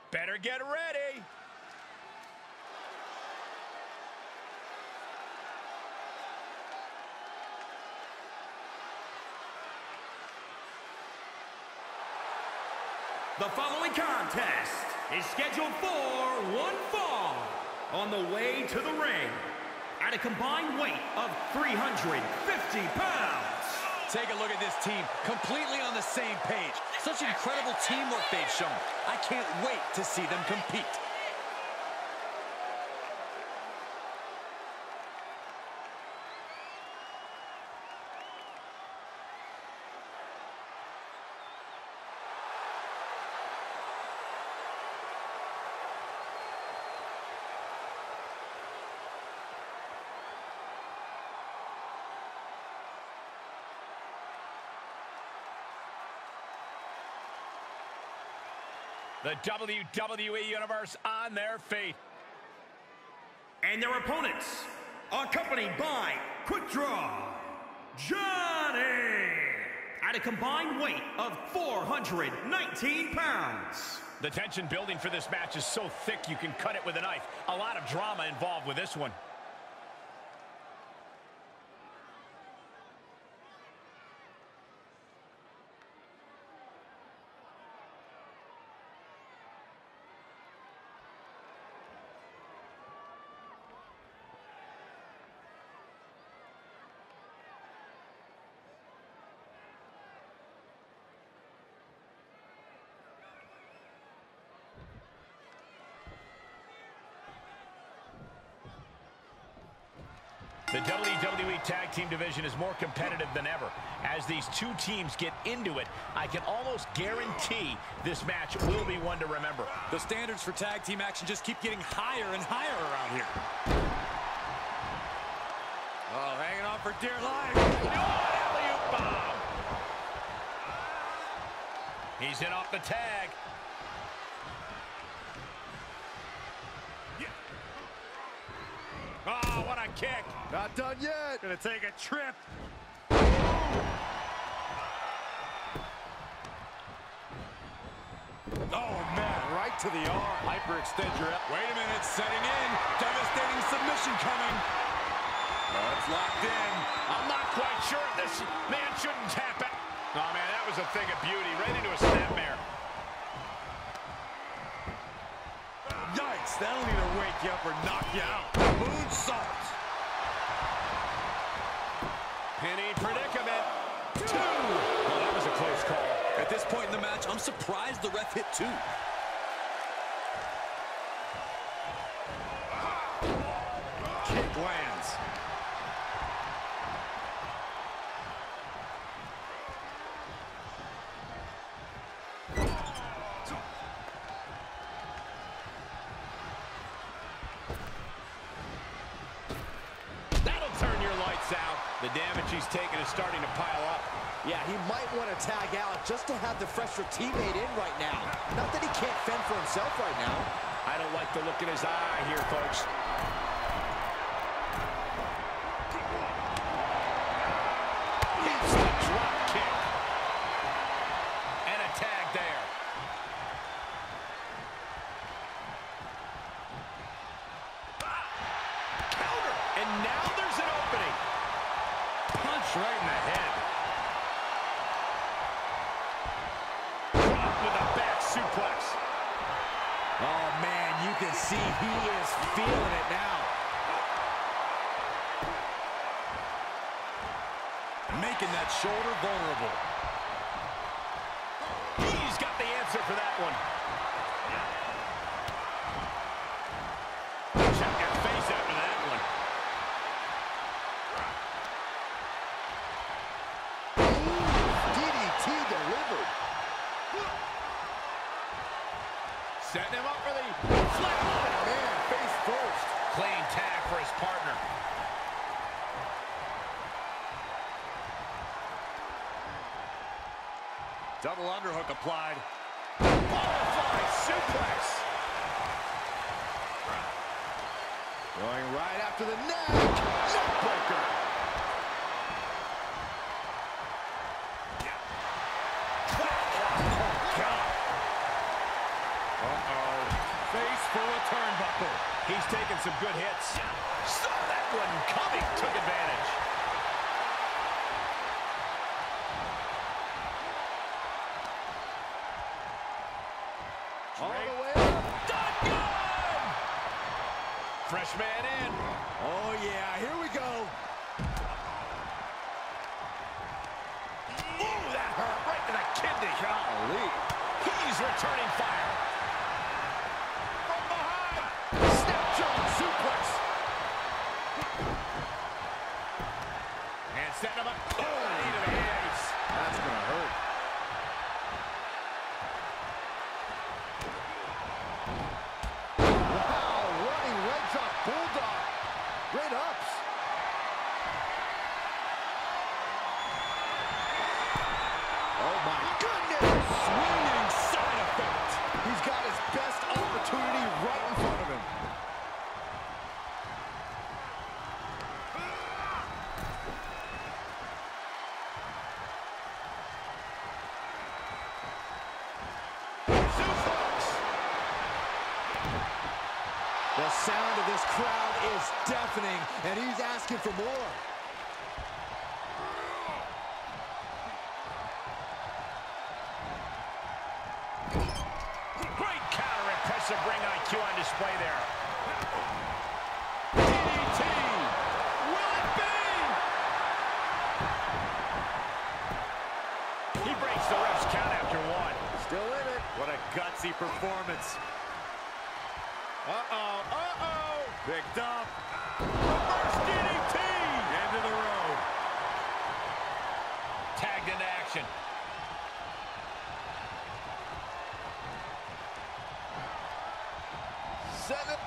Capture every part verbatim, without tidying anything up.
Better get ready. The following contest is scheduled for one fall on the way to the ring at a combined weight of three hundred fifty pounds. Take a look at this team, completely on the same page. Such incredible teamwork they've shown. I can't wait to see them compete. The W W E Universe on their feet. And their opponents, accompanied by Quick Draw, Johnny, at a combined weight of four hundred nineteen pounds. The tension building for this match is so thick you can cut it with a knife. A lot of drama involved with this one. The W W E Tag Team division is more competitive than ever. As these two teams get into it, I can almost guarantee this match will be one to remember. The standards for tag team action just keep getting higher and higher around here. Oh, hanging on for dear life. Oh, alley-oop bomb. He's in off the tag. Oh, what a kick. Not done yet. Gonna take a trip. Oh, man, right to the arm. Hyperextend your... Wait a minute, setting in. Devastating submission coming. Oh, it's locked in. I'm not quite sure if this man shouldn't tap it. Oh, man, that was a thing of beauty. Right into a snapmare. Yikes, that'll either wake you up or knock you out. Moonsault. Penny predicament. Two. Well, that was a close call. At this point in the match, I'm surprised the ref hit two. Kick lands. The damage he's taken is starting to pile up. Yeah, he might want to tag out just to have the fresher teammate in right now. Not that he can't fend for himself right now. I don't like the look in his eye here, folks. It's the drop kick. And a tag there. Counter. And now there's an opening. Punch right in the head. Drop with a back suplex. Oh, man, you can see he is feeling it now. Making that shoulder vulnerable. He's got the answer for that one. Check your face after that one. D D T delivered. Setting him up for the flatline. Man, face first. Clean tag for his partner. Double underhook applied. Butterfly suplex. Going right after the neck. Neckbreaker. Oh, God. Uh-oh. turnbuckle. He's taking some good hits. Saw that one coming, took advantage. All the way up. Done good! Fresh man in. Oh, yeah, here we go. Ooh, that hurt right to the kidney. Golly. He's returning fire. From behind. Snap German suplex. And setting him up. Oh, knee to the face. That's going to hurt. Wow, running leg drop bulldog. Great ups. Oh, my goodness. Swinging side effect. He's got his best opportunity right in front of him. Suplex. The sound of this crowd is deafening, and he's asking for more. Great counter, impressive ring I Q on display there. D D T! Will it be? He breaks the ref's count after one. Still in it. What a gutsy performance. Uh-oh, uh-oh! Picked up. Reverse D D T! Into the road. Tagged into action. Seven.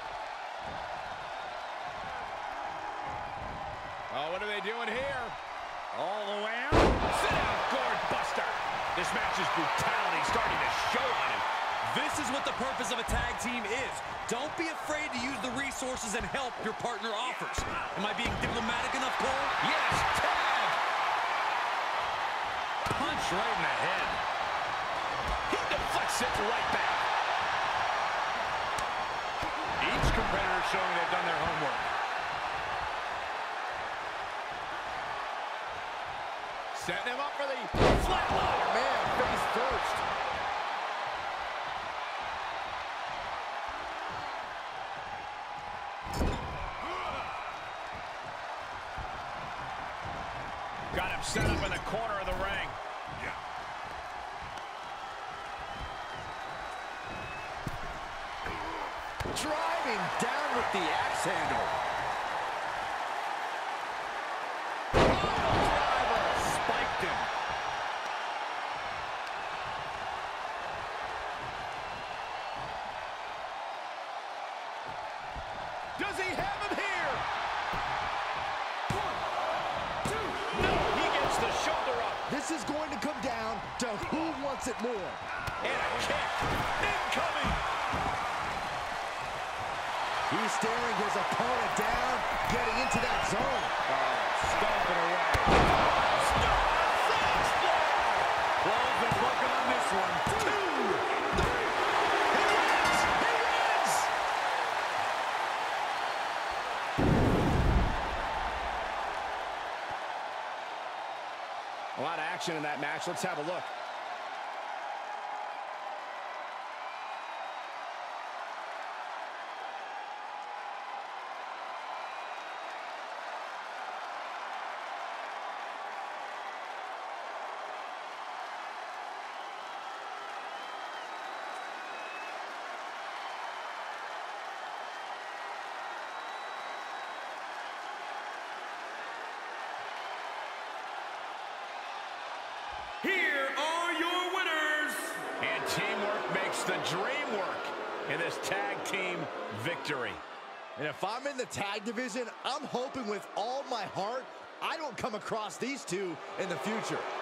Oh, what are they doing here? All the way out. Sit down, gourd buster. This match's brutality starting to show on him. This is what the purpose of a tag team is. Don't be afraid to use the resources and help your partner offers. Am I being diplomatic enough, Cole? Yes, tag! Punch right in the head. He deflects it right back. Each competitor showing they've done their homework. Setting him up for the flatline. Man, face first. Got him set up in the corner of the ring. Driving down with the axe handle. Driver spiked him. Does he have him here? One, two, no, he gets the shoulder up. This is going to come down to who wants it more. And a kick. Incoming. He's staring his opponent down, getting into that zone. Oh, stomping away. Stop! Close the book on this one. Two, three. He wins! He wins! A lot of action in that match. Let's have a look. Here are your winners. And teamwork makes the dream work in this tag team victory. And if I'm in the tag division, I'm hoping with all my heart I don't come across these two in the future.